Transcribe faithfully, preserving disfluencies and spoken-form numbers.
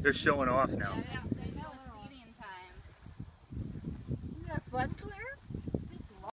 They're showing off now. Yeah, they, they know it's feeding time. Isn't that fun?